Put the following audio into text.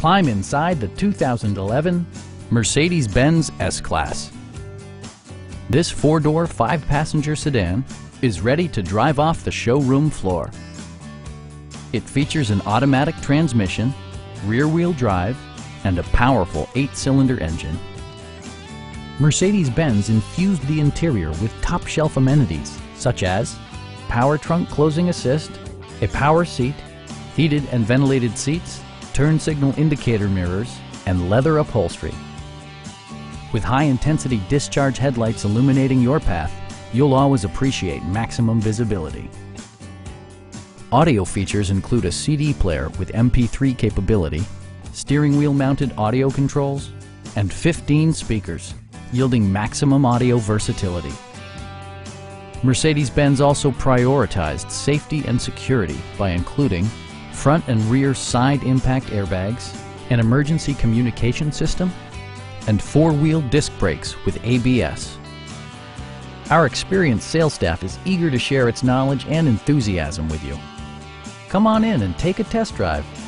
Climb inside the 2011 Mercedes-Benz S-Class. This four-door, five-passenger sedan is ready to drive off the showroom floor. It features an automatic transmission, rear-wheel drive, and a powerful 8-cylinder engine. Mercedes-Benz infused the interior with top-shelf amenities such as power trunk closing assist, a power seat, heated and ventilated seats, turn signal indicator mirrors, and leather upholstery. With high-intensity discharge headlights illuminating your path, you'll always appreciate maximum visibility. Audio features include a CD player with MP3 capability, steering wheel mounted audio controls, and 15 speakers, yielding maximum audio versatility. Mercedes-Benz also prioritized safety and security by including front and rear side impact airbags, an emergency communication system, and four-wheel disc brakes with ABS. Our experienced sales staff is eager to share its knowledge and enthusiasm with you. Come on in and take a test drive.